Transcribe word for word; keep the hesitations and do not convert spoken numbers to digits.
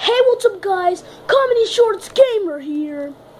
Hey, what's up guys? Comedy Shorts Gamer here.